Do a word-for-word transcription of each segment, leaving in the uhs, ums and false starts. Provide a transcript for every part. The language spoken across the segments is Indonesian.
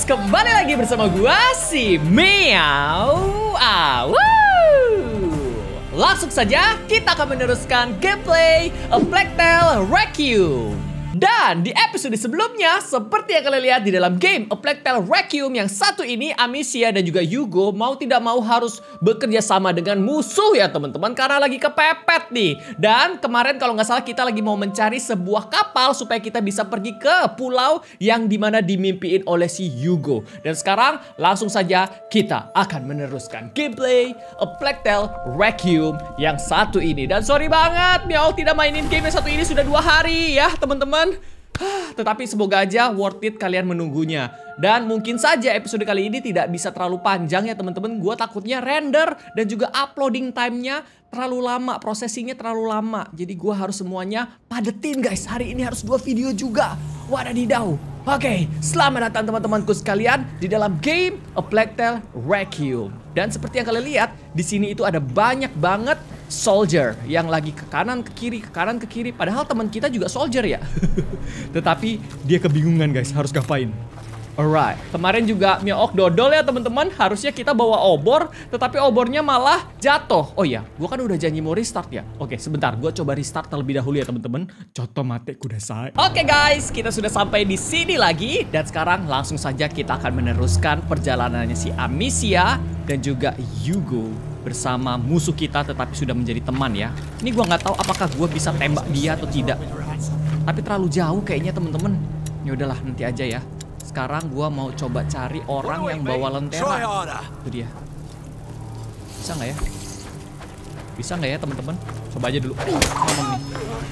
kembali lagi bersama gua si Meow. Ah, woo. Langsung saja kita akan meneruskan gameplay A Plague Tale Requiem. Dan di episode sebelumnya, seperti yang kalian lihat di dalam game A Plague Tale Requiem yang satu ini, Amicia dan juga Hugo mau tidak mau harus bekerja sama dengan musuh ya teman-teman, karena lagi kepepet nih. Dan kemarin kalau nggak salah kita lagi mau mencari sebuah kapal supaya kita bisa pergi ke pulau yang dimana dimimpiin oleh si Hugo. Dan sekarang langsung saja kita akan meneruskan gameplay A Plague Tale Requiem yang satu ini. Dan sorry banget, Meow tidak mainin game yang satu ini sudah dua hari ya teman-teman. Tetapi semoga aja worth it kalian menunggunya. Dan mungkin saja episode kali ini tidak bisa terlalu panjang ya teman-teman. Gue takutnya render dan juga uploading time-nya terlalu lama, prosesinya terlalu lama. Jadi gue harus semuanya padetin guys. Hari ini harus dua video juga. Wadadidau. Oke, selamat datang teman-temanku sekalian di dalam game A Plague Tale Requiem. Dan seperti yang kalian lihat, di sini itu ada banyak banget soldier yang lagi ke kanan ke kiri, ke kanan ke kiri. Padahal teman kita juga soldier ya. Tetapi dia kebingungan guys, harus ngapain. Alright, kemarin juga Meowok dodol ya teman-teman. Harusnya kita bawa obor, tetapi obornya malah jatuh. Oh iya, gue kan udah janji mau restart ya. Oke, sebentar, gue coba restart terlebih dahulu ya teman-teman. Coto mate kudasai. Oke guys, kita sudah sampai di sini lagi. Dan sekarang langsung saja kita akan meneruskan perjalanannya si Amicia dan juga Hugo bersama musuh kita, tetapi sudah menjadi teman ya. Ini gue nggak tahu apakah gue bisa tembak dia atau tidak. Tapi terlalu jauh kayaknya teman-teman. Ya udahlah, nanti aja ya. Sekarang gue mau coba cari orang yang bawa lentera. Itu dia. Bisa nggak ya? Bisa nggak ya teman-teman? Coba aja dulu. Uh, ngomong nih.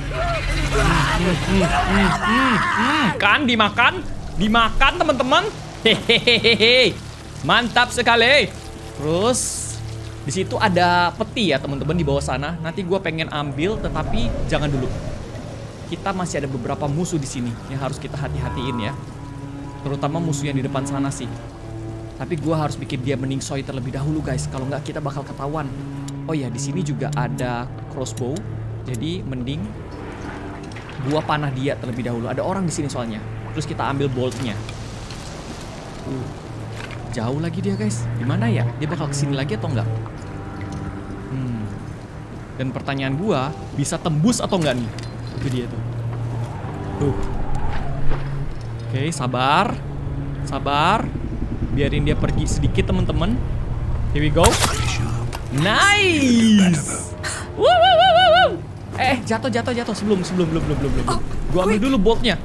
Hmm, hmm, hmm, hmm, hmm. Kan dimakan, dimakan teman-teman. Hehehe. Mantap sekali. Terus di situ ada peti ya teman-teman di bawah sana. Nanti gue pengen ambil, tetapi jangan dulu. Kita masih ada beberapa musuh di sini yang harus kita hati-hatiin ya. Terutama musuh yang di depan sana sih. Tapi gue harus bikin dia meningsoi terlebih dahulu guys. Kalau nggak kita bakal ketahuan. Oh ya, di sini juga ada crossbow. Jadi mending gua panah dia terlebih dahulu. Ada orang di sini soalnya. Terus kita ambil boltnya. Uh, jauh lagi dia guys. Di mana ya? Dia bakal kesini lagi atau enggak? Hmm. Dan pertanyaan gua, bisa tembus atau enggak nih? Itu dia tuh. Tuh. Oke, okay, sabar. Sabar. Biarin dia pergi sedikit, teman-teman. Here we go. Nice. Wow, wow, wow, wow. Eh, jatuh, jatuh, jatuh. Sebelum, sebelum, belum, belum, belum, belum. Gua ambil dulu boltnya.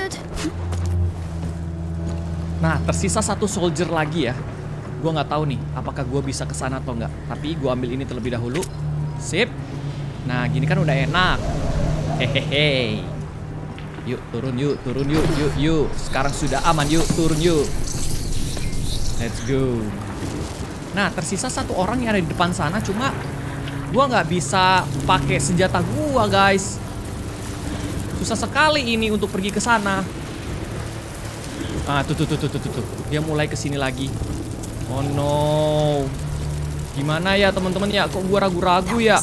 Nah, tersisa satu soldier lagi ya. Gua nggak tahu nih, apakah gua bisa ke sana atau enggak. Tapi gua ambil ini terlebih dahulu. Sip. Nah, gini kan udah enak. Hehehe. Yuk, turun yuk, turun yuk, yuk, yuk. Sekarang sudah aman, yuk, turun yuk. Let's go. Nah, tersisa satu orang yang ada di depan sana. Cuma gua nggak bisa pakai senjata gua, guys. Susah sekali ini untuk pergi ke sana. Ah, tuh, tuh, tuh, tuh, tuh, tuh. Dia mulai kesini lagi. Oh no. Gimana ya, teman-teman ya? Kok gua ragu-ragu ya?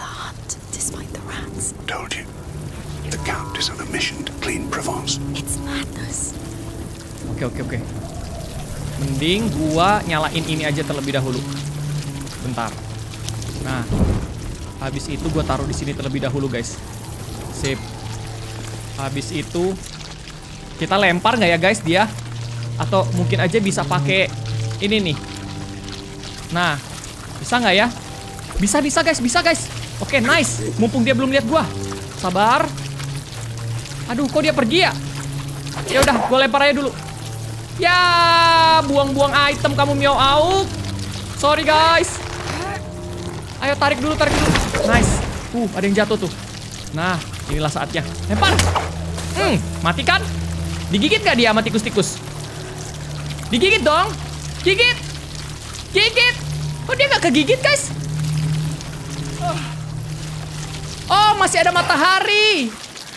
Oke, oke, oke. Mending gua nyalain ini aja terlebih dahulu. Bentar. Nah, habis itu gua taruh di sini terlebih dahulu, guys. Sip. Habis itu kita lempar nggak ya, guys, dia? Atau mungkin aja bisa pakai ini nih. Nah, bisa nggak ya? Bisa, bisa, guys, bisa, guys. Oke, nice. Mumpung dia belum lihat gua. Sabar. Aduh, kok dia pergi ya? Ya udah, gua lempar aja dulu. Ya, buang-buang item kamu Meowok. Sorry guys. Ayo tarik dulu, tarik dulu. Nice. Uh, ada yang jatuh tuh. Nah, inilah saatnya. Lempar. Hmm, mati kan? Digigit gak dia sama tikus-tikus? Digigit dong. Gigit. Gigit. Kok dia gak kegigit guys? Oh, masih ada matahari.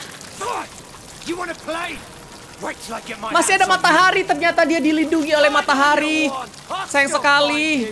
Masih ada matahari, ternyata dia dilindungi oleh matahari. Sayang sekali.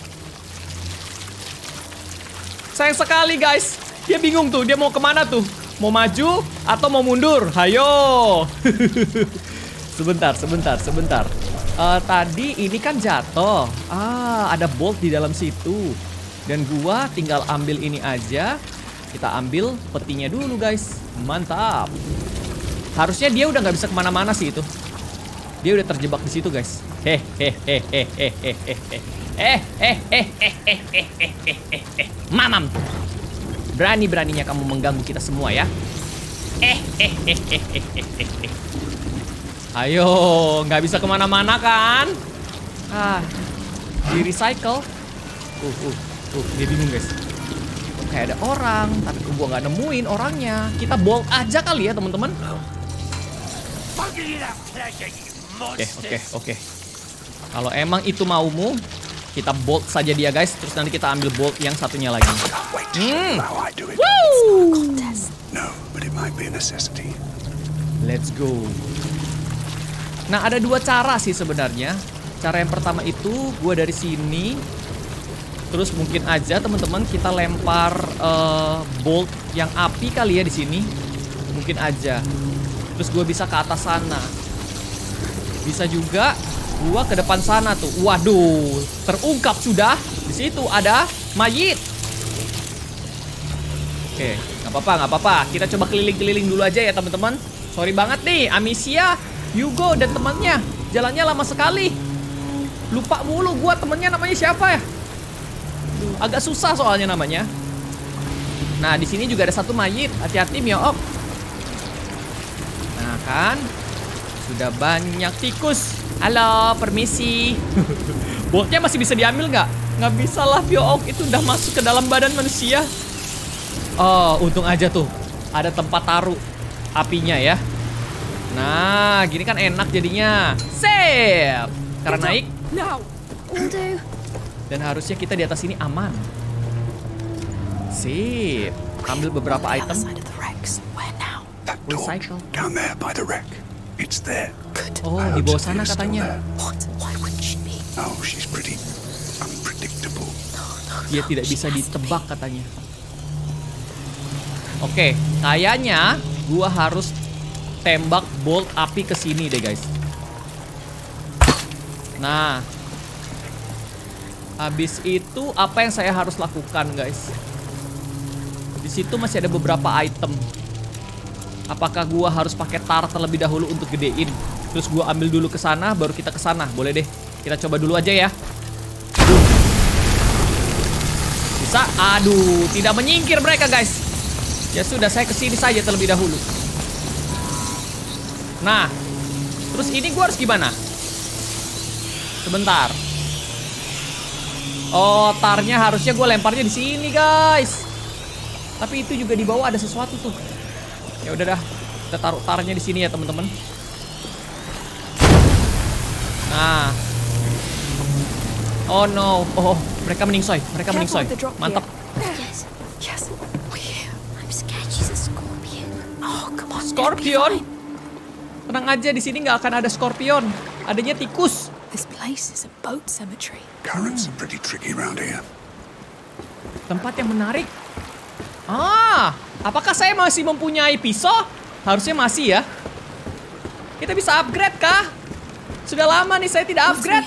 Sayang sekali guys. Dia bingung tuh, dia mau kemana tuh. Mau maju atau mau mundur? Hayo. Sebentar, sebentar, sebentar. Uh, tadi ini kan jatuh. Ah, ada bolt di dalam situ. Dan gua tinggal ambil ini aja. Kita ambil petinya dulu, guys. Mantap. Harusnya dia udah nggak bisa kemana-mana sih itu. Dia udah terjebak di situ, guys. Hehehehehehehe. Eh, eh, eh, eh, eh, eh, eh, eh, eh, mamam. Berani-beraninya kamu mengganggu kita semua ya. Eh, eh, eh, eh, eh, eh, eh. Ayo, nggak bisa kemana-mana kan? Ah, di recycle. Uh, uh, uh, dia bingung guys. Kayak ada orang, tapi gua nggak nemuin orangnya. Kita bolt aja kali ya teman-teman. Oke, oke, oke. Kalau emang itu maumu, kita bolt saja dia guys. Terus nanti kita ambil bolt yang satunya lagi. Hmm. Woo! Let's go. Nah, ada dua cara sih sebenarnya. Cara yang pertama itu gue dari sini. Terus mungkin aja teman-teman kita lempar uh, bolt yang api kali ya di sini. Mungkin aja. Terus gue bisa ke atas sana. Bisa juga gue ke depan sana tuh. Waduh, terungkap sudah. Di situ ada mayit. Oke, nggak apa-apa, nggak apa-apa. Kita coba keliling-keliling dulu aja ya teman-teman. Sorry banget nih, Amicia, Hugo dan temannya. Jalannya lama sekali. Lupa mulu gua temennya namanya siapa ya? Agak susah soalnya namanya. Nah, di sini juga ada satu mayit. Hati-hati Miook. Nah kan, sudah banyak tikus. Halo, permisi. Boltnya masih bisa diambil nggak? Nggak bisa lah Miook. Itu udah masuk ke dalam badan manusia. Oh, untung aja tuh ada tempat taruh apinya ya. Nah, gini kan enak jadinya. Sip. Karena naik. Dan harusnya kita di atas ini aman. Sip. Ambil beberapa item. Recycle. Oh, di bawah sana katanya. Dia tidak bisa ditebak katanya. Oke, kayaknya gua harus tembak bolt api ke sini deh, guys. Nah, habis itu apa yang saya harus lakukan, guys? Di situ masih ada beberapa item. Apakah gua harus pakai tar terlebih dahulu untuk gedein? Terus gua ambil dulu ke sana, baru kita ke sana. Boleh deh. Kita coba dulu aja ya. Bisa? Aduh, tidak menyingkir mereka, guys. Ya sudah, saya kesini saja terlebih dahulu. Nah, terus ini gue harus gimana? Sebentar. Oh, tarnya harusnya gue lemparnya di sini, guys. Tapi itu juga di bawah ada sesuatu tuh. Ya udah dah, kita taruh tarnya di sini ya, teman-teman. Nah. Oh no, oh mereka meningsoy, mereka meningsoy. Mantap. Scorpion? Tenang aja, di sini nggak akan ada scorpion. Adanya tikus. This place is a boat cemetery. Currents are pretty tricky around here. Tempat yang menarik. Ah, apakah saya masih mempunyai pisau? Harusnya masih ya. Kita bisa upgrade kah? Sudah lama nih saya tidak upgrade.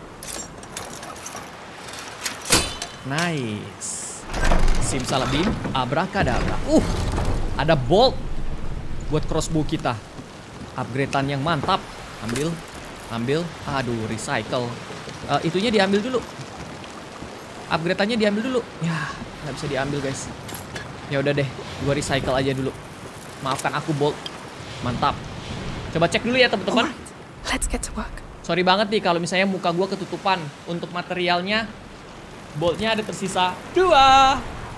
Nice. Simsalabim, abrakadabra. Uh, ada bolt buat crossbow kita. Upgradean yang mantap. Ambil, ambil. Aduh, recycle. Uh, itunya diambil dulu. Upgradeannya diambil dulu. Ya, nggak bisa diambil guys. Ya udah deh, gua recycle aja dulu. Maafkan aku bolt. Mantap. Coba cek dulu ya teman-teman. Let's get to work. Sorry banget nih kalau misalnya muka gua ketutupan. Untuk materialnya, boltnya ada tersisa dua.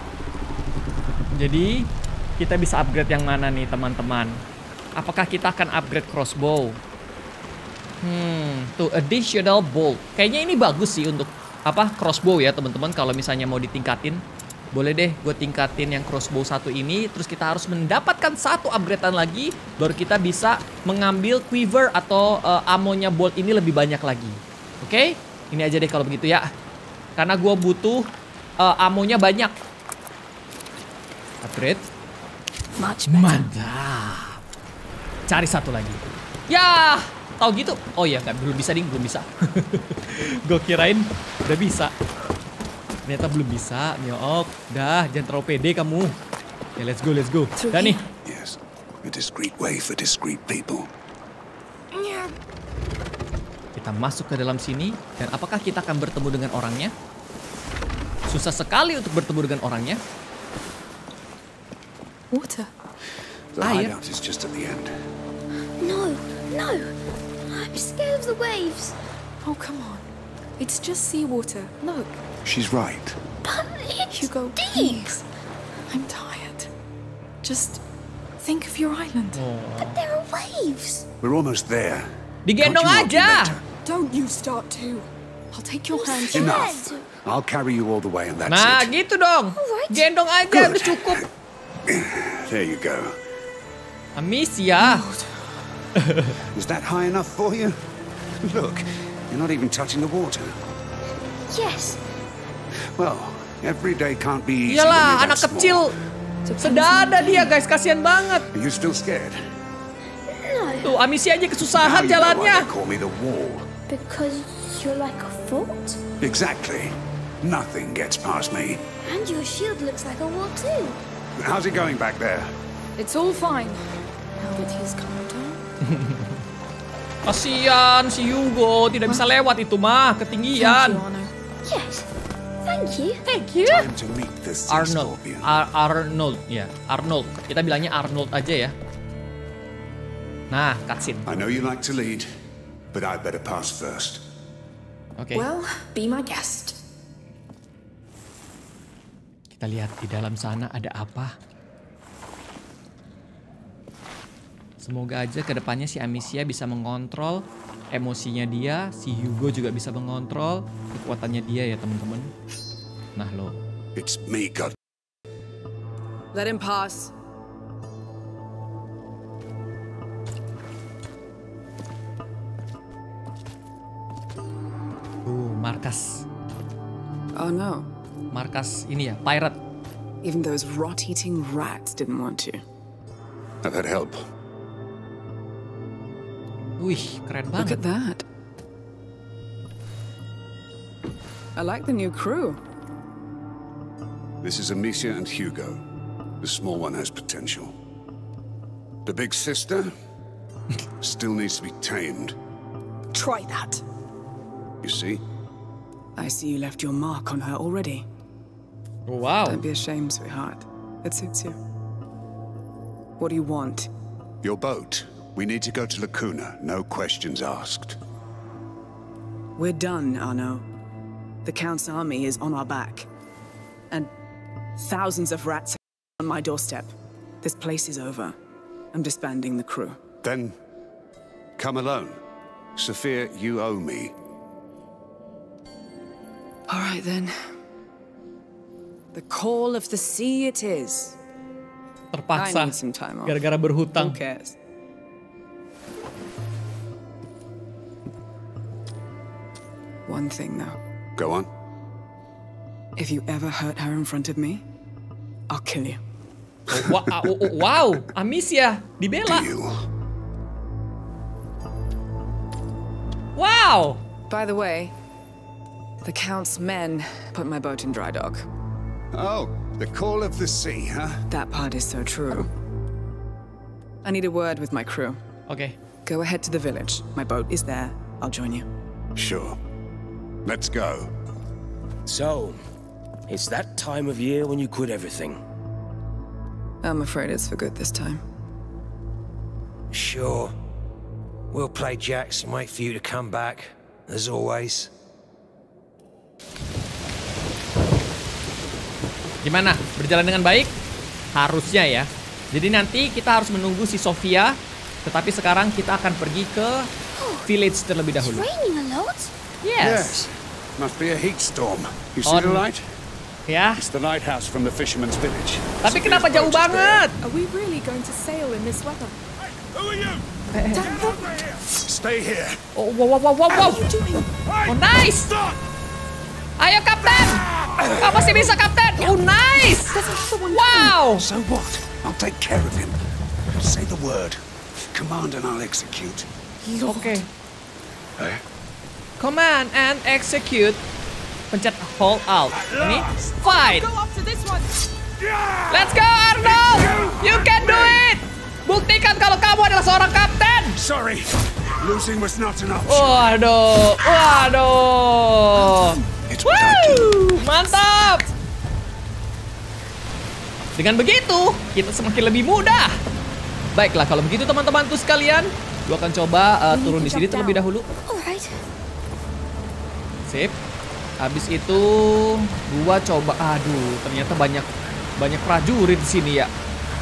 Jadi kita bisa upgrade yang mana nih teman-teman? Apakah kita akan upgrade crossbow? Hmm, tuh additional bolt. Kayaknya ini bagus sih untuk apa crossbow ya teman-teman. Kalau misalnya mau ditingkatin, boleh deh gue tingkatin yang crossbow satu ini. Terus kita harus mendapatkan satu upgradean lagi, baru kita bisa mengambil quiver atau uh, amonya bolt ini lebih banyak lagi. Oke, okay? Ini aja deh kalau begitu ya. Karena gue butuh uh, amonya banyak. Upgrade. Much better. Mantap. Cari satu lagi. Ya, tahu gitu. Oh iya, kan belum bisa ding, belum bisa. Gue kirain udah bisa. Ternyata belum bisa. Nyok, dah jangan terlalu pede kamu. Ya, let's go, let's go. Dan nih. Yes, a discreet way for discreet people. Kita masuk ke dalam sini. Dan apakah kita akan bertemu dengan orangnya? Susah sekali untuk bertemu dengan orangnya. Water. The Air. hideout is just at the end. No, no. I'm scared of the waves. Oh, come on. It's just seawater. Look. She's right. But it's Hugo, deep. please. I'm tired. Just think of your island. But there are waves. We're almost there. Digendong Can't you aja. argue later? Don't you start too. I'll take your hand. Scared. Enough. I'll carry you all the way and that's Nah, it. gitu dong. Alright. Gendong aja, Good. udah cukup. There you go. Amicia. Is that high enough for you? Look, you're not even touching the water. Yes. Well, every day can't be easy when Iyalah, you're anak that kecil. small. Sedada dia, guys. Kasihan banget. Are you still scared? No. Tuh, Amicia aja Now kesusahan you know why jalannya. they call me the wall. Because you're like a fort? Exactly. Nothing gets past me. And your shield looks like a wall too. How's it going back there? It's all fine. Now that he's calmed down. Kasihan si Hugo, tidak bisa lewat itu mah, Thank ketinggian. you, Arno. Yes. Thank you. Thank you. Time to meet the sea Arnold, scorpion. Ar Arnold, ya, Arnold. Kita bilangnya Arnold aja ya. Nah, cutscene. I know you like to lead, but I'd better pass first. Oke, Well, be my guest. kita lihat di dalam sana ada apa. Semoga aja kedepannya si Amicia bisa mengontrol emosinya dia, si Hugo juga bisa mengontrol kekuatannya dia ya teman-teman. Nah lo, It's me, God. Let him pass. tuh markas, Oh no. markas ini ya, pirate. Even those rot-eating rats didn't want to. I've had help. Wih, keren Look banget. at that. I like the new crew. This is Amicia and Hugo. The small one has potential. The big sister still needs to be tamed. Try that. You see? I see you left your mark on her already. Wow. Don't be ashamed, sweetheart. It suits you. What do you want? Your boat. We need to go to Lacuna. No questions asked. We're done, Arno. The Count's army is on our back. And thousands of rats are on my doorstep. This place is over. I'm disbanding the crew. Then come alone. Sophia, you owe me. All right, then. The call of the sea it is. I Terpaksa need some time off. gara-gara Who berhutang. cares? One thing, though. Go on. If you ever hurt her in front of me, I'll kill you. Wa- ah, oh, oh, wow, Amicia dibela. Deal. Wow. By the way, the Count's men put my boat in dry dock. Oh, the call of the sea, huh? That part is so true. I need a word with my crew. Oke. Go ahead to the village. My boat is there. I'll join you. Sure. Let's go. So, it's that time of year when you quit everything. I'm afraid it's for good this time. Sure. We'll play jacks and wait for you to come back, as always. Gimana? Berjalan dengan baik? Harusnya ya. Jadi nanti kita harus menunggu si Sofia. Tetapi sekarang kita akan pergi ke village terlebih It's dahulu. raining a lot. Yes. Must be a heat storm. You see On- the light? Ya. It's the lighthouse from the fisherman's village. Tapi Sophia's kenapa boat jauh is there. banget? Are we really going to sail in this weather? Stay here. Oh, wow, wow, wow, wow, wow. Oh, nice. Ayo, Kapten. Kau pasti bisa, Kapten. Oh, nice. Wow. So what? I'll take care of him. Say the word. Command and I'll execute. Oke. Eh? Command and execute. Pencet hold out. Ini fight. Let's go Arnold. You can do it. Buktikan kalau kamu adalah seorang kapten. Sorry. Losing was not an option. Waduh, waduh. It's Woo, mantap. Dengan begitu, kita semakin lebih mudah. Baiklah, kalau begitu teman-temanku sekalian, gua akan coba uh, turun di sini terlebih dahulu. Alright. Sip. Habis itu gua coba, aduh, ternyata banyak banyak prajurit di sini ya.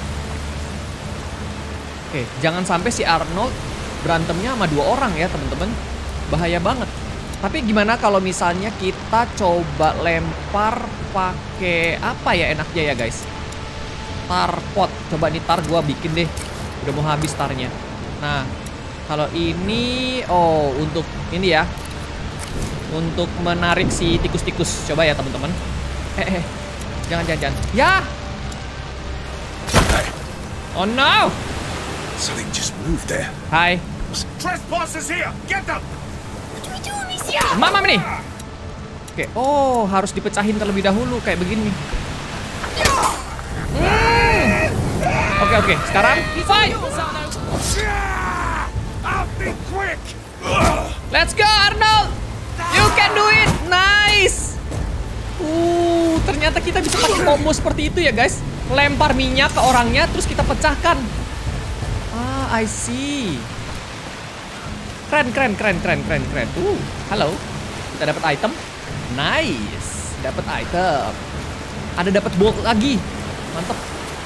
Oke, jangan sampai si Arnold berantemnya sama dua orang ya, teman-teman. Bahaya banget. Tapi gimana kalau misalnya kita coba lempar pakai apa ya enaknya ya, guys? Tar pot. Coba nih tar gua bikin deh. Udah mau habis tarnya. Nah, kalau ini oh, untuk ini ya. Untuk menarik si tikus-tikus. Coba ya, teman-teman. Eh, eh. Jangan, jangan, jangan. Ya. Oh no. Something just moved there. Hai. Trespassers here. Get them. What do we do, Amicia? Mama nih. Oke, oh harus dipecahin terlebih dahulu kayak begini. Hmm. Oke oke, sekarang fight. I'll be quick. Let's go Arnold. You can do it. Nice. Uh, ternyata kita bisa pakai combo seperti itu ya guys. Lempar minyak ke orangnya terus kita pecahkan. Ah, I see. Keren, keren, keren, keren, keren, keren. Uh, halo. Kita dapat item. Nice. Dapat item. Ada dapat bolt lagi. Mantap.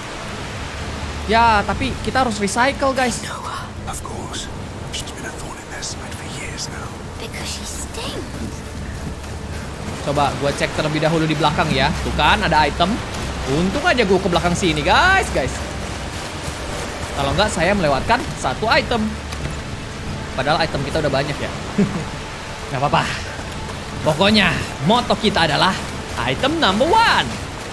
Ya, tapi kita harus recycle, guys. Of course. She's been a thorn in their side for years now. Because she stings. Coba gue cek terlebih dahulu di belakang ya. Tuh kan, ada item. Untung aja gue ke belakang sini, guys, guys. Kalau nggak, saya melewatkan satu item. Padahal item kita udah banyak ya. Gak apa-apa. Pokoknya moto kita adalah item number one.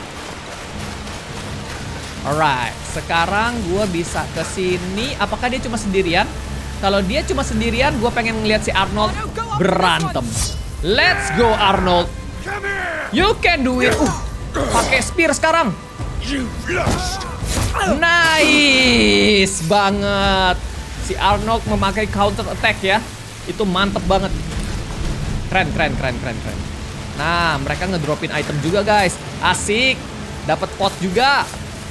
Alright, sekarang gue bisa ke sini. Apakah dia cuma sendirian? Kalau dia cuma sendirian, gue pengen ngeliat si Arnold berantem. Let's go Arnold. You can do it. Uh, pakai spear sekarang. Nice banget. Si Arnold memakai counter attack ya. Itu mantep banget. Keren, keren, keren, keren, keren. Nah, mereka ngedropin item juga guys. Asik. Dapat pot juga.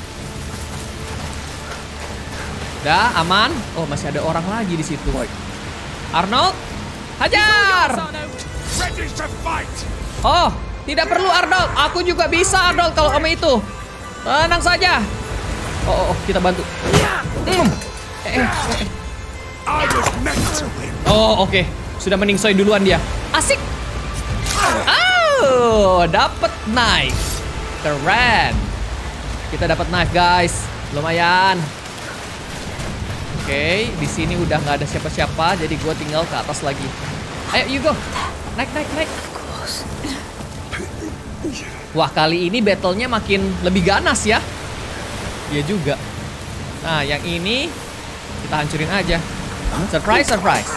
Udah aman. Oh, masih ada orang lagi di situ. Arnold, hajar. Oh, tidak perlu Arnold. Aku juga bisa Arnold kalau sama itu. Tenang saja. Oh, oh, oh kita bantu. Mm. Eh, eh, eh. Oh, oke. Okay. Sudah meningsoy duluan dia. Asik. Oh, dapat knife. Keren. Kita dapat knife, guys. Lumayan. Oke, okay, di sini udah nggak ada siapa-siapa, jadi gue tinggal ke atas lagi. Ayo, you go. Naik, naik, naik. Wah, kali ini battle-nya makin lebih ganas ya. Iya juga. Nah, yang ini kita hancurin aja. Surprise, surprise.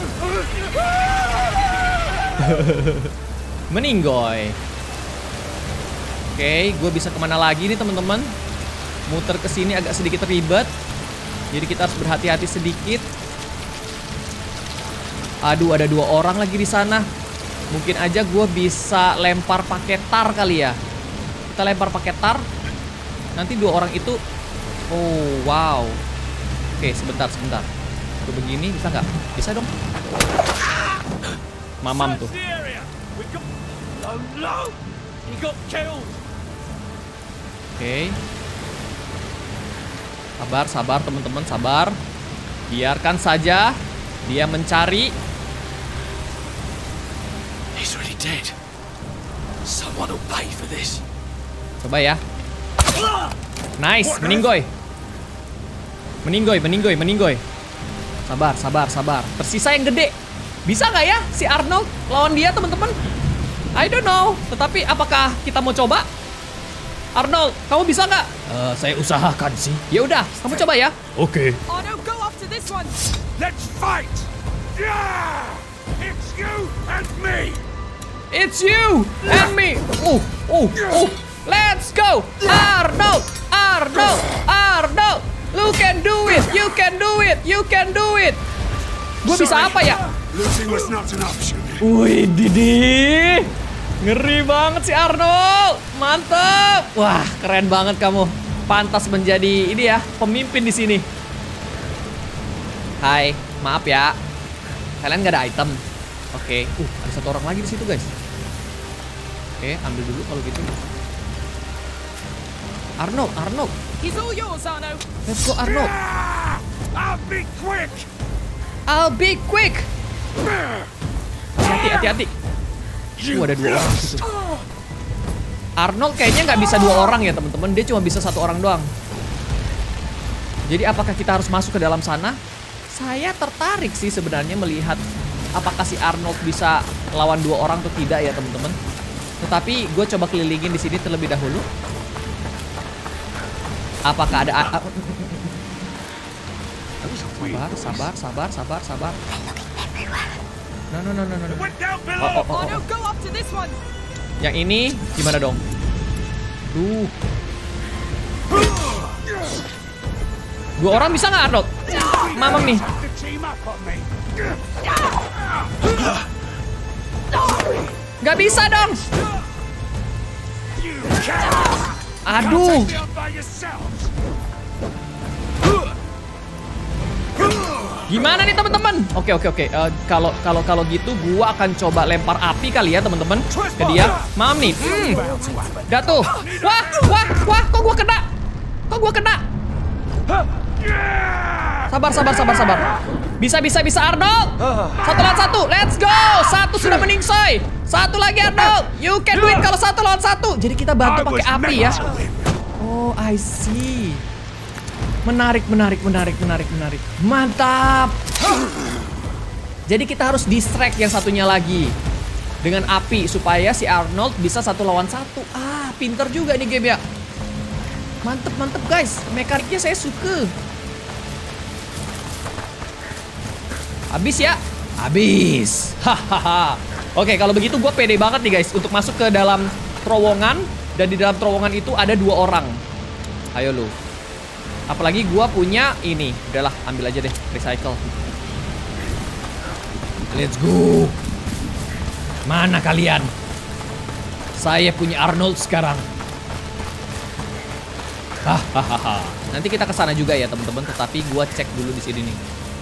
Meninggoy. Oke, okay, gue bisa kemana lagi nih teman-teman? Muter ke sini agak sedikit ribet. Jadi kita harus berhati-hati sedikit. Aduh, ada dua orang lagi di sana. Mungkin aja gue bisa lempar pakai tar kali ya. Kita lempar pakai tar. Nanti dua orang itu. Oh, wow. Oke, sebentar, sebentar. Tuh begini, bisa nggak? Bisa dong. Mamam tuh. Oke. Sabar, sabar teman-teman, sabar. Biarkan saja dia mencari. He's already dead. Someone will pay for this. Coba ya. Nice, meninggoy. Meninggoy, meninggoy, meninggoy. Sabar, sabar, sabar. Tersisa yang gede. Bisa nggak ya si Arnold lawan dia teman-teman? I don't know. Tetapi apakah kita mau coba? Arnold, kamu bisa nggak? Uh, saya usahakan sih. Ya udah, kamu coba ya. Oke. Oh no, go after this one. Let's fight! Yeah! It's you and me! It's you and me. Oh, oh, oh. Let's go, Arnold, Arnold, Arnold. You can do it, you can do it, you can do it. Gue bisa apa ya? Losing was not an option. Wih, Didi. Ngeri banget si Arnold. Mantap. Wah, keren banget kamu. Pantas menjadi ini ya, pemimpin di sini. Hai, maaf ya. Kalian nggak ada item. Oke. Uh, ada satu orang lagi di situ, guys. Oke, ambil dulu kalau gitu. Arnold, Arnold. He's all yours, Arno. Let's go, Arnold. I'll be quick! I'll be quick. Hati-hati, hati-hati. Uh, ada dua orang gitu. Arnold kayaknya nggak bisa dua orang ya teman-teman. Dia cuma bisa satu orang doang. Jadi apakah kita harus masuk ke dalam sana? Saya tertarik sih sebenarnya melihat apakah si Arnold bisa lawan dua orang atau tidak ya teman-teman. Tetapi gue coba kelilingin di sini terlebih dahulu. Apakah ada? Sabar, sabar, sabar, sabar, sabar. No, no, no, no, no. Oh, oh, oh, oh. Go after this one. Yang ini gimana dong? Duh. Dua orang bisa nggak Arnold? Mamam nih. Nggak bisa dong. Aduh. Gimana nih teman-teman? Oke oke oke. Uh, Kalau kalau kalau gitu, gua akan coba lempar api kali ya teman-teman ke dia. Mam nih. Hmm. Dah tuh. Wah wah wah. Kok gua kena? Kok gua kena? Sabar sabar sabar sabar. Bisa bisa bisa Arnold. Satu lawan satu. Let's go. Satu sudah meningsoy. Satu lagi Arnold. You can do it kalau satu lawan satu. Jadi kita bantu pakai api ya. Oh I see. Menarik, menarik, menarik, menarik, menarik. Mantap. Jadi kita harus distract yang satunya lagi dengan api supaya si Arnold bisa satu lawan satu. Ah, pinter juga nih game ya. Mantep, mantep guys. Mekaniknya saya suka. Habis ya? Habis. Hahaha. Oke, kalau begitu gue pede banget nih guys untuk masuk ke dalam terowongan. Dan di dalam terowongan itu ada dua orang. Ayo lu. Apalagi gua punya ini. Udahlah, ambil aja deh, recycle. Let's go. Mana kalian? Saya punya Arnold sekarang. Hahaha. Nanti kita ke sana juga ya, teman-teman, tetapi gua cek dulu di sini nih.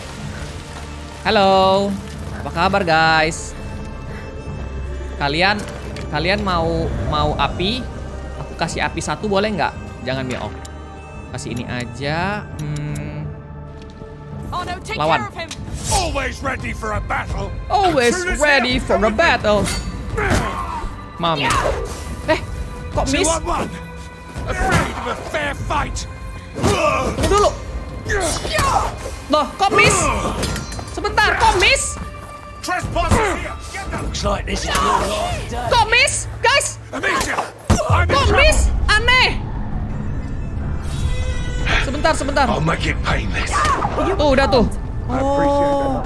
Halo. Apa kabar, guys? Kalian kalian mau mau api? Aku kasih api satu boleh nggak? Jangan Mio. Kasih ini aja. Hmm. Lawan. Always ready for a battle. Always ready for a battle. Mami. Eh, kok miss? Afraid of a fair fight. Tunggu dulu. Loh, kok miss? Sebentar, kok miss? Looks like this is your last day. Kok miss? Guys. Amicia, I'm in Kok trouble. miss? Aneh. Sebentar, sebentar. I'll make it painless. Tuh, udah tuh. Oh.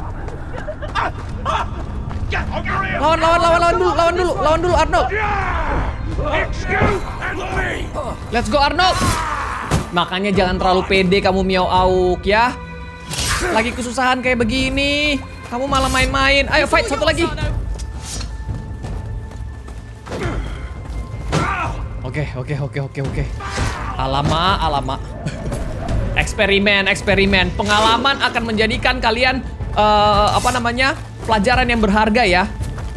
Lawan, lawan, lawan, lawan dulu, lawan dulu, lawan dulu Arnold. It's you and me. Let's go Arnold. Makanya jangan terlalu pede kamu Miao Auk ya. Lagi kesusahan kayak begini, kamu malah main-main. Ayo fight satu lagi. Oke, oke, oke, oke, oke. Alama, alama. Eksperimen, eksperimen. Pengalaman akan menjadikan kalian uh, apa namanya? Pelajaran yang berharga ya.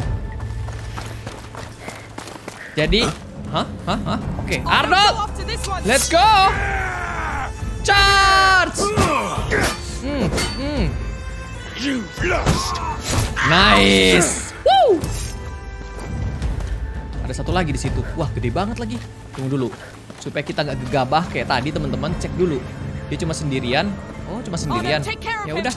Jadi, hah? Hah? Hah? Oke, Arnold. Let's go. Charge. Hmm, hmm. You've lost. Nice. Woo. Ada satu lagi di situ. Wah, gede banget lagi. Tunggu dulu. Supaya kita nggak gegabah kayak tadi, teman-teman, cek dulu. Dia cuma sendirian. Oh, cuma sendirian. Ya udah.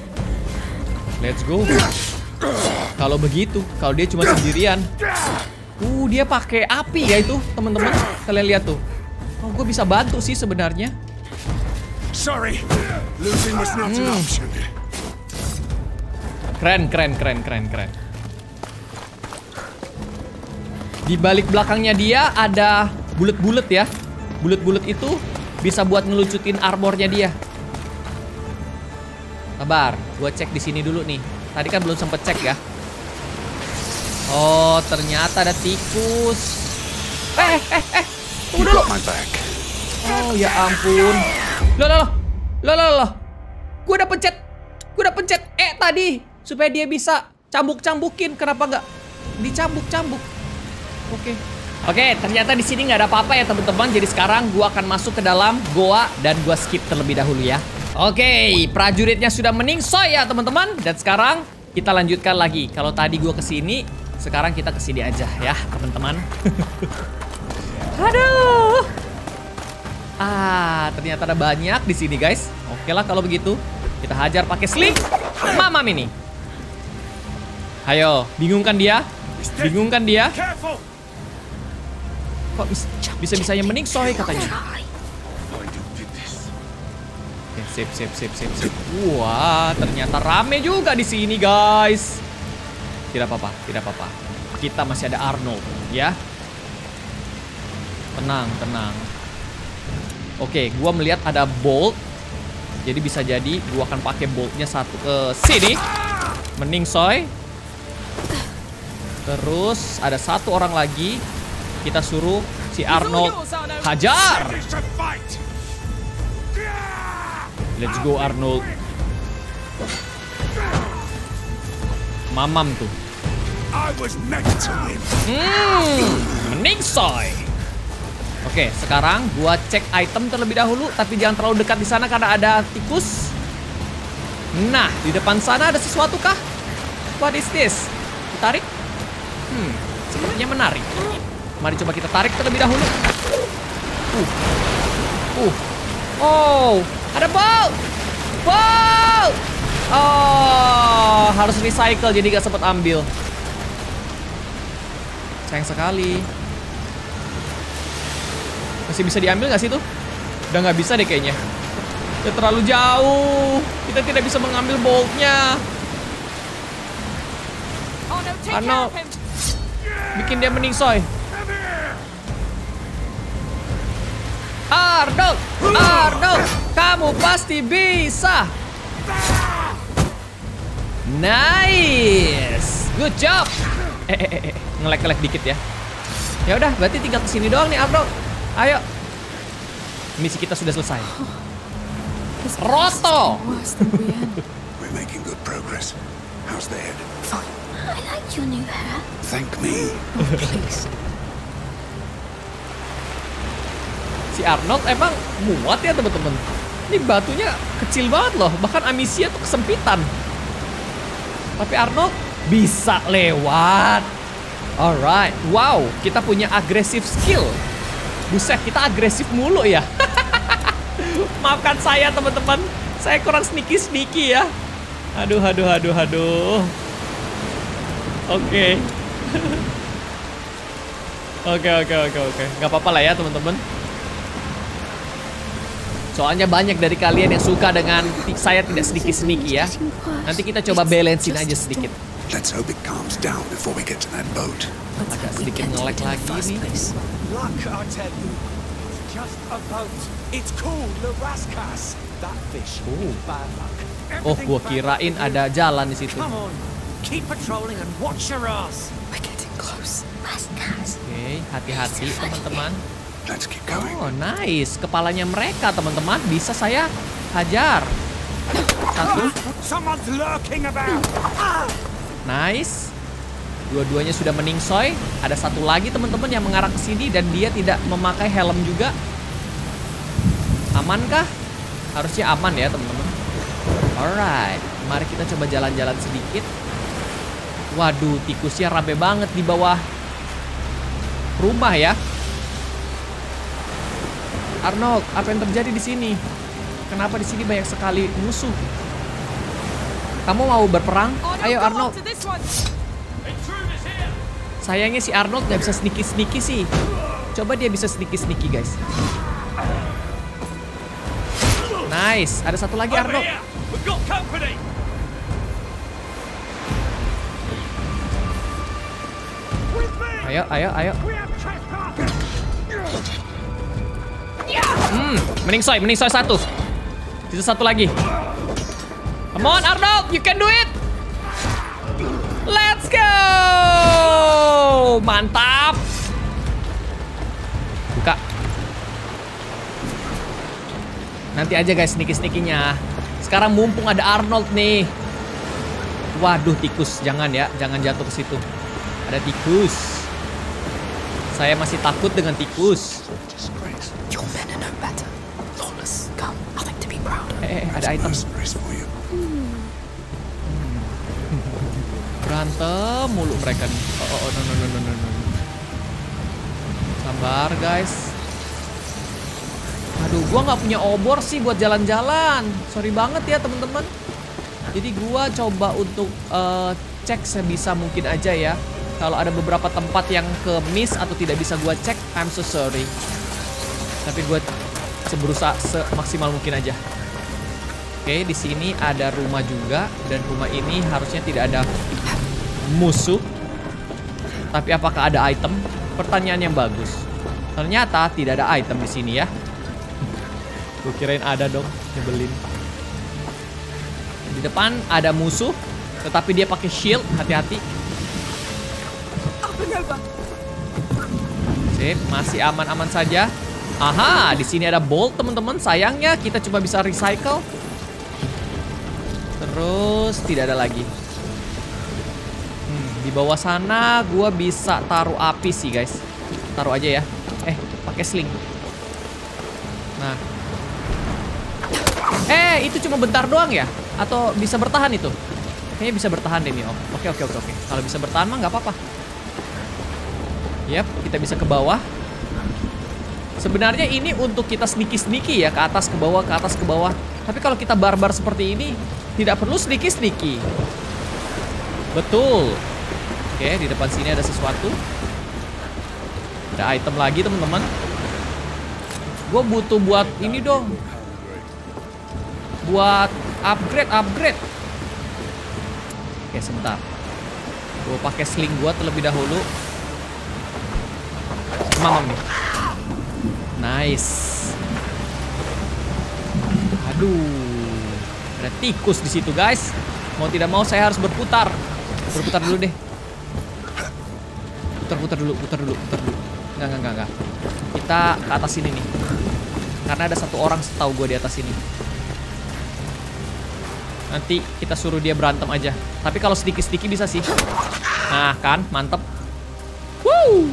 Let's go. Kalau begitu, kalau dia cuma sendirian, Uh, dia pakai api ya itu, teman-teman. Kalian lihat tuh. Oh, gue bisa bantu sih sebenarnya. Sorry, losing was not an option. Keren, keren, keren, keren, keren. Di balik belakangnya dia ada bulet-bulet ya. Bulet-bulet itu bisa buat ngelucutin armornya dia. Sabar, gue cek di sini dulu nih. Tadi kan belum sempet cek ya. Oh, ternyata ada tikus. Eh, eh, eh. Tunggu dulu. Oh, ya ampun. Loh, loh, loh. Loh, loh, loh. Gue udah pencet. Gue udah pencet E tadi. Supaya dia bisa cambuk-cambukin. Kenapa nggak dicambuk-cambuk? Oke. Oke, ternyata di sini nggak ada apa-apa ya teman-teman. Jadi sekarang gue akan masuk ke dalam goa dan gue skip terlebih dahulu ya. Oke, prajuritnya sudah meningsoy ya teman-teman. Dan sekarang kita lanjutkan lagi. Kalau tadi gue kesini, sekarang kita kesini aja ya teman-teman. Aduh. Ah, ternyata ada banyak di sini guys. Oke lah kalau begitu, kita hajar pakai sling. Mamam ini. Ayo, bingung kan dia? Bingung kan dia? Kok bisa-bisanya meningsoy katanya? Oke, sip, sip, sip, sip, sip. Wah, ternyata rame juga di sini guys. Tidak apa-apa, tidak apa-apa. Kita masih ada Arnold, ya. Tenang, tenang. Oke, gua melihat ada bolt. Jadi bisa jadi gua akan pakai boltnya satu ke sini. Meningsoy. Terus ada satu orang lagi. Kita suruh si Arnold hajar. Let's go Arnold. Mamam tuh. Hmm, meningsoy. Oke, sekarang gua cek item terlebih dahulu, tapi jangan terlalu dekat di sana karena ada tikus. Nah, di depan sana ada sesuatu kah? What is this? Ditarik? Hmm, sepertinya menarik. Mari coba kita tarik terlebih dahulu. Uh, uh, oh, ada bolt, bolt. Oh, harus recycle jadi gak sempat ambil. Sayang sekali. Masih bisa diambil gak sih tuh? Udah gak bisa deh kayaknya. Udah terlalu jauh. Kita tidak bisa mengambil boltnya. Arnold, bikin dia meningsoy. Arnold, Arnold, kamu pasti bisa. Nice, good job. Eh, eh, eh, ngelek-ngelek dikit ya. Ya udah, berarti tinggal kesini doang nih Arnold. Ayo. Misi kita sudah selesai. Roto. We're making good progress. How's the head? Fine. I like your new hair. Thank me. Oh, please. Si Arnold emang muat ya teman-teman. Ini batunya kecil banget loh. Bahkan Amicia tuh kesempitan. Tapi Arnold bisa lewat. Alright. Wow, kita punya agresif skill. Buset, kita agresif mulu ya. Maafkan saya teman-teman. Saya kurang sneaky-sneaky ya. Aduh, aduh, aduh, aduh. Oke. Oke, oke, oke, oke. Gak apa-apa lah ya teman-teman. Soalnya banyak dari kalian yang suka dengan saya tidak sneaky-sneaky ya. Nanti kita coba balancein aja sedikit. Let's hope it calms down before we get to that boat. Agak sedikit nge-lag lagi nih. Look, I tell you, it's just a boat. It's called the Raskas. That fish. Oh. Bad luck. Oh, gua kirain ada jalan di situ. Come on, keep patrolling and watch your ass. We're getting close. Oke, hati-hati teman-teman. Let's keep going. Oh, nice. Kepalanya mereka teman-teman bisa saya hajar. Satu. Someone's lurking about. Nice. Dua-duanya sudah meningsoy. Ada satu lagi teman-teman yang mengarah ke sini dan dia tidak memakai helm juga. Amankah? Harusnya aman ya teman-teman. Alright, mari kita coba jalan-jalan sedikit. Waduh, tikusnya rame banget di bawah rumah ya. Arnold, apa yang terjadi di sini? Kenapa di sini banyak sekali musuh? Kamu mau berperang? Ayo Arnold. Sayangnya si Arnold nggak bisa sneaky-sneaky sih. Coba dia bisa sneaky-sneaky, guys. Nice. Ada satu lagi Arnold. Ayo, ayo, ayo. Hmm, mending soy, mending soy satu. Itu satu lagi. Come on Arnold, you can do it. Let's go. Mantap. Buka. Nanti aja guys sneaky-sneaky-nya. Sekarang mumpung ada Arnold nih. Waduh, tikus. Jangan ya, jangan jatuh ke situ. Ada tikus. Saya masih takut dengan tikus. Your men are no better. Lawless, come, nothing to be proud of. Eh, eh, ada item. Berantem mulu mereka nih. Oh, oh, oh, no, no, no, no, no, no. Sabar, guys. Aduh, gua nggak punya obor sih buat jalan-jalan. Sorry banget ya, teman-teman. Jadi gua coba untuk uh, cek sebisa mungkin aja ya. Kalau ada beberapa tempat yang ke miss atau tidak bisa gua cek, I'm so sorry. Tapi gua berusaha semaksimal mungkin aja. Oke, di sini ada rumah juga dan rumah ini harusnya tidak ada musuh. Tapi apakah ada item? Pertanyaan yang bagus. Ternyata tidak ada item di sini ya. Gue kirain ada dong, nyebelin. Di depan ada musuh, tetapi dia pakai shield, hati-hati. Sip, masih aman-aman saja. Aha, di sini ada bolt teman-teman. Sayangnya kita cuma bisa recycle. Terus tidak ada lagi. Hmm, di bawah sana gue bisa taruh api sih guys. Taruh aja ya. Eh, pakai sling. Nah. Eh, itu cuma bentar doang ya? Atau bisa bertahan itu? Kayaknya bisa bertahan deh nih om. Oke oke oke oke. Kalau bisa bertahan mah nggak apa-apa. Yap, kita bisa ke bawah. Sebenarnya ini untuk kita sneaky-sneaky ya, ke atas ke bawah, ke atas ke bawah. Tapi kalau kita barbar seperti ini, tidak perlu sneaky-sneaky. Betul. Oke, di depan sini ada sesuatu. Ada item lagi teman-teman. Gue butuh buat ini dong. Buat upgrade, upgrade. Oke, sebentar. Gue pakai sling gue terlebih dahulu. Mamam nih. Nice. Aduh. Ada tikus di situ, guys. Mau tidak mau saya harus berputar. Berputar dulu deh. Putar-putar dulu, putar dulu, putar dulu. Enggak, enggak, enggak, enggak. Kita ke atas sini nih. Karena ada satu orang setahu gue di atas sini. Nanti kita suruh dia berantem aja. Tapi kalau sedikit-sedikit bisa sih. Nah, kan, mantep. Woo!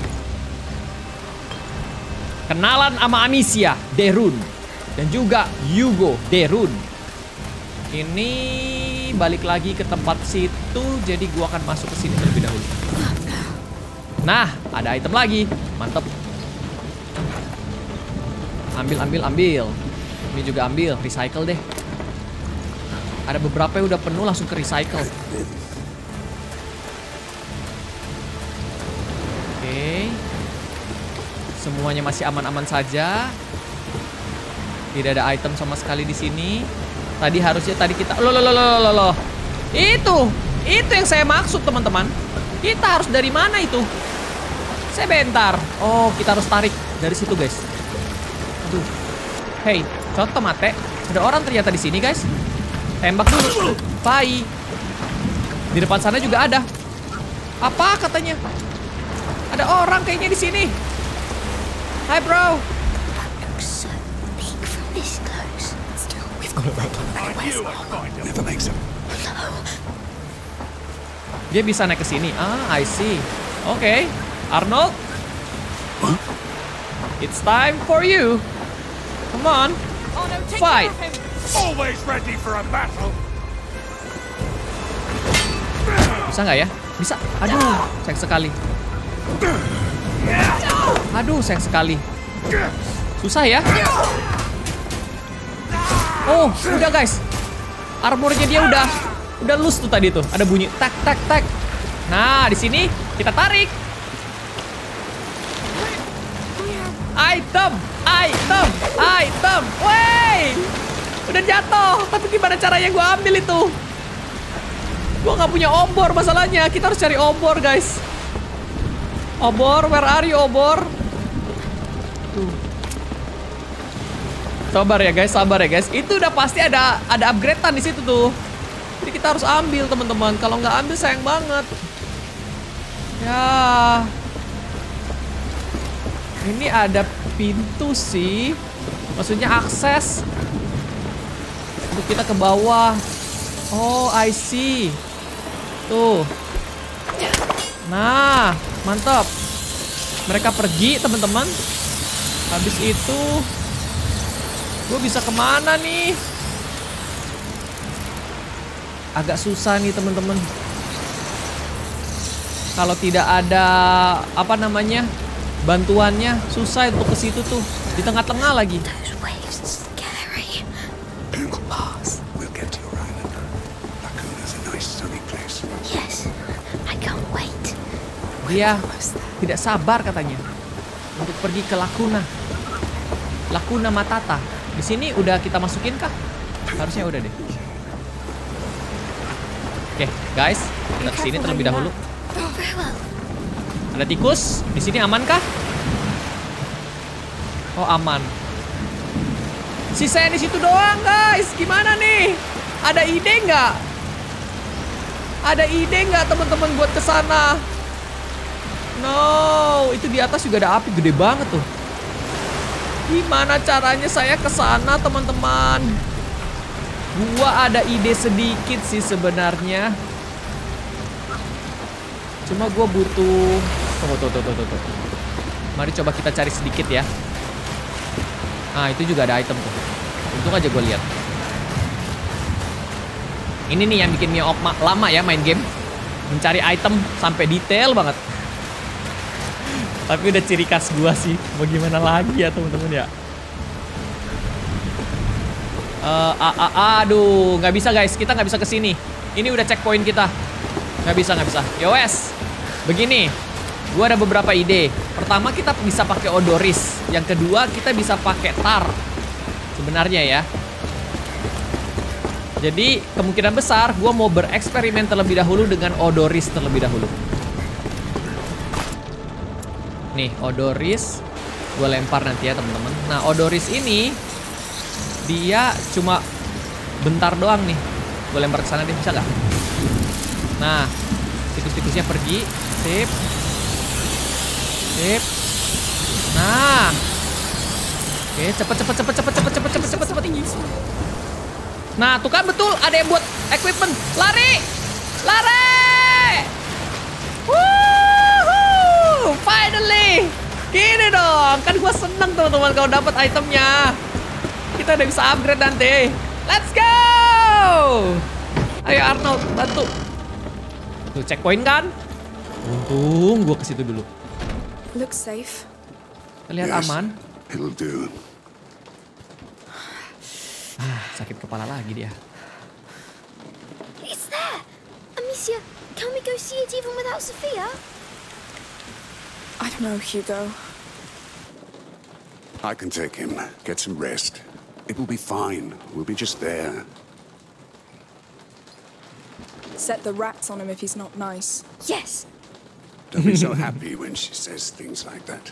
Kenalan sama Amicia, Derun. Dan juga Hugo, Derun. Ini balik lagi ke tempat situ. Jadi gua akan masuk ke sini terlebih dahulu. Nah, ada item lagi. Mantap. Ambil, ambil, ambil. Ini juga ambil, recycle deh. Ada beberapa yang udah penuh langsung ke recycle. Oke. Semuanya masih aman-aman saja. Tidak ada item sama sekali di sini. Tadi harusnya tadi kita loh loh loh loh loh loh. Itu, itu yang saya maksud teman-teman. Kita harus dari mana itu? Sebentar. Oh, kita harus tarik dari situ, guys. Aduh. Hey, contoh mate. Ada orang ternyata di sini, guys. Tembak dulu. Bye. Di depan sana juga ada. Apa katanya? Ada orang kayaknya di sini. Hi, bro. Looks so big from this close. Still, we've got to make him Never makes him. Dia bisa naik ke sini. Ah, I see. Oke, okay. Arnold. Huh? It's time for you. Come on. Fight. Always ready for a battle. Bisa nggak ya? Bisa. Aduh, sayang sekali. Aduh, sayang sekali. Susah ya. Oh, udah guys. Armornya dia udah udah loose tuh tadi tuh. Ada bunyi tak tak tak. Nah, di sini Kita tarik. Item, item, item. Wey, udah jatuh. Tapi gimana caranya gue ambil itu? Gue nggak punya obor masalahnya. Kita harus cari obor, guys. Obor, where are you, obor? Tuh. Sabar ya guys, sabar ya guys. Itu udah pasti ada ada upgradean di situ tuh. Jadi kita harus ambil teman-teman. Kalau nggak ambil sayang banget. Ya. Ini ada pintu sih. Maksudnya akses untuk kita ke bawah. Oh, I see. Tuh. Nah, mantap. Mereka pergi, teman-teman. Habis itu gue bisa kemana nih? Agak susah nih, teman-teman. Kalau tidak ada apa namanya? Bantuannya susah untuk ke situ tuh, di tengah-tengah lagi. Those waves are scary. We'll pass. We'll get to your island. Lacuna's a nice sunny place. Yes, I can't wait. Dia tidak sabar katanya untuk pergi ke Lacuna. Lacuna Matata. Di sini udah kita masukin kah? Harusnya udah deh. Oke, guys, kita kesini terlebih dahulu. Very well. Ada tikus. Di sini aman kah? Oh, aman. Sisanya di situ doang, guys. Gimana nih? Ada ide nggak? Ada ide nggak teman-teman buat kesana? No, itu di atas juga ada api gede banget tuh. Gimana caranya saya kesana, teman-teman? Gua ada ide sedikit sih sebenarnya. Cuma gua butuh. Tuh, tuh, tuh, tuh, tuh, tuh. Mari coba kita cari sedikit ya. Nah, itu juga ada item tuh. Untung aja gue lihat. Ini nih yang bikin Mia Okma lama ya main game. Mencari item sampai detail banget. Tapi udah ciri khas gua sih. Mau gimana lagi ya teman-teman ya. Uh, a -a aduh, nggak bisa guys. Kita nggak bisa kesini. Ini udah checkpoint kita. Nggak bisa, nggak bisa. Yowes. Begini. Gua ada beberapa ide. Pertama kita bisa pakai Odoris. Yang kedua kita bisa pakai Tar. Sebenarnya ya. Jadi kemungkinan besar gue mau bereksperimen terlebih dahulu dengan Odoris terlebih dahulu. Nih Odoris gue lempar nanti ya teman-teman. Nah Odoris ini dia cuma bentar doang nih. Gue lempar ke sana deh, bisa gak? Nah tikus-tikusnya pergi. Sip. Sip. Nah. Oke, cepet cepet cepet cepet cepet cepet cepet cepet cepet tinggi. Nah, tuh kan betul ada yang buat equipment. Lari! Lari! Woohoo! Finally! Gini dong. Kan gue seneng teman-teman kalau dapat itemnya. Kita udah bisa upgrade nanti. Let's go! Ayo Arnold, bantu. Tuh, checkpoint kan? Untung gue ke situ dulu. Looks safe. Terlihat Yes, aman. it'll do. Ah, sakit kepala lagi dia. It's there! Amicia, can we go see it even without Sophia? I don't know, Hugo. I can take him. Get some rest. It will be fine. We'll be just there. Set the rats on him if he's not nice. Yes! Don't be so happy when she says things like that.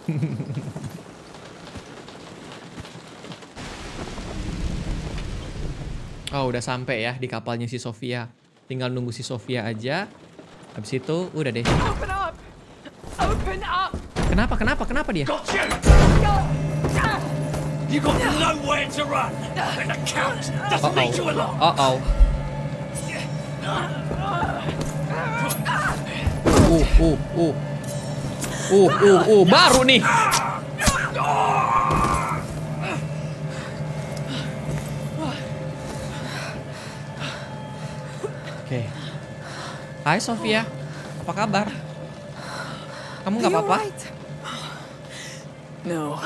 Oh, udah sampai ya di kapalnya si Sofia. Tinggal nunggu si Sofia aja. Habis itu udah deh. Open up! Open up! Kenapa? Kenapa? Kenapa dia? Got you! You got nowhere to run! And the Count doesn't lead you along! Uh-oh. Uh, uh, uh. Uh, uh, uh. Baru nih. Oke. Okay. Hai Sofia. Apa kabar? Kamu nggak apa-apa? No.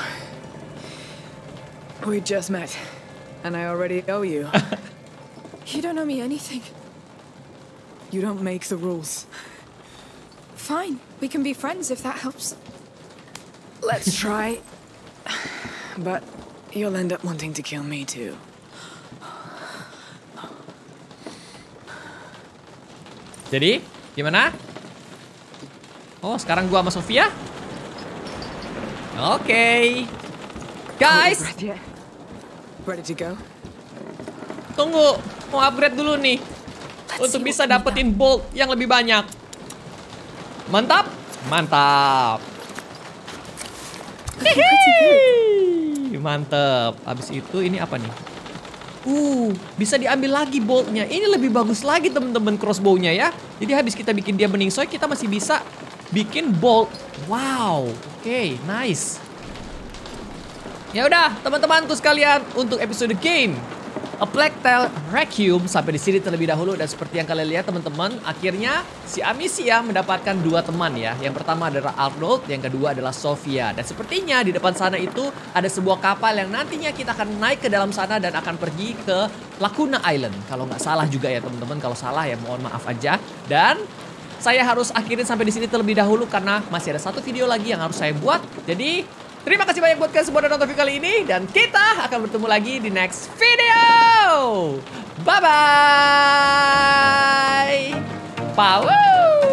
We just met, and I already owe you. You don't owe me anything. You don't make the rules. Fine, we can be friends if that helps. Let's try. But you'll end up wanting to kill me too. Jadi, gimana? Oh, sekarang gua sama Sofia? Oke. Okay. Guys, Ready to go? tunggu. Mau upgrade dulu nih. Untuk bisa dapetin bolt yang lebih banyak. Mantap? Mantap. Hihi. Mantap. Habis itu ini apa nih? Uh, bisa diambil lagi boltnya. Ini lebih bagus lagi temen-temen crossbow-nya ya. Jadi habis kita bikin dia bening soy, kita masih bisa bikin bolt. Wow, oke, okay, nice. Ya udah, teman-temanku sekalian, untuk episode game A Plague Tale Requiem sampai di sini terlebih dahulu. Dan seperti yang kalian lihat teman-teman, akhirnya si Amicia mendapatkan dua teman ya. Yang pertama adalah Arnold, yang kedua adalah Sofia. Dan sepertinya di depan sana itu ada sebuah kapal yang nantinya kita akan naik ke dalam sana dan akan pergi ke Lacuna Island. Kalau nggak salah juga ya teman-teman, kalau salah ya mohon maaf aja. Dan saya harus akhirin sampai di sini terlebih dahulu karena masih ada satu video lagi yang harus saya buat. Jadi terima kasih banyak buat kalian semua udah nonton video kali ini. Dan kita akan bertemu lagi di next video. Bye-bye. Pow.